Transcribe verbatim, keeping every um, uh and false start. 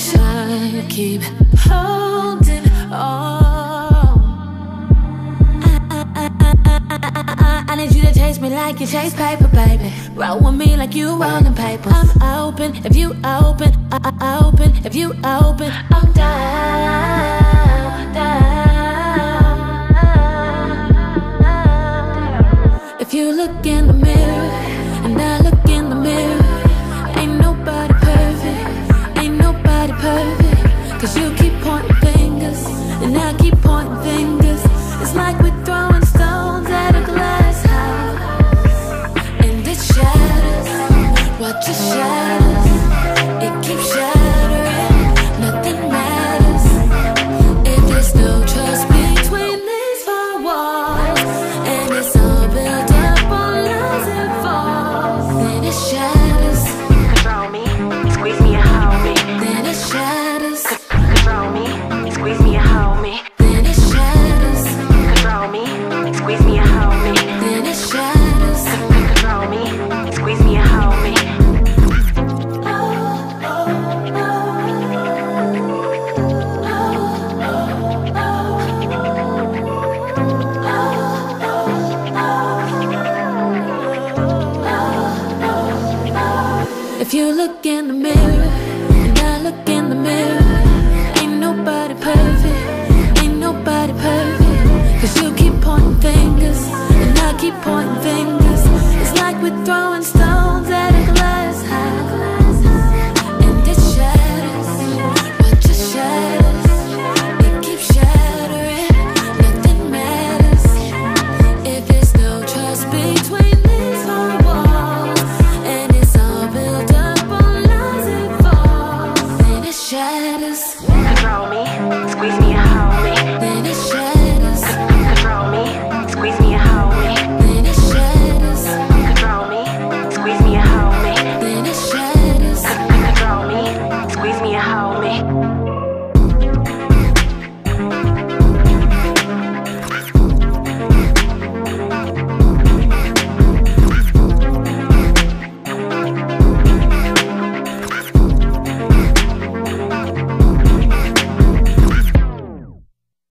wish I keep holding on. I, I, I, I, I, I need you to chase me like you chase paper, baby. Roll with me like you rolling papers. I'm open if you open. I, I open if you open. I'm down, down. If you look in the mirror and I look in the mirror, ain't nobody perfect, ain't nobody perfect. Cause you keep pointing fingers and I keep pointing fingers. It's like we're throwing stones at a glass house and it shatters. Watch it shatters. It keeps shattering. Nothing matters if there's no trust between these four walls, and it's all built up on lies and falls. Then it shatters. Control me, squeeze me and hold me. Then it shatters. Control me, squeeze me and hold me. Then it shatters. Control me, squeeze me and hold me. Then it shatters. Control me, squeeze me and hold me. If you look in the mirror and I look in the mirror, ain't nobody perfect, ain't nobody perfect. Cause you keep pointing fingers and I keep pointing fingers. It's like we're throwing stones at a glass house and it shatters. Watch it shatters. It keeps shattering. Nothing matters if there's no trust between these four walls, and it's all built up on lies and falls. Then it shatters.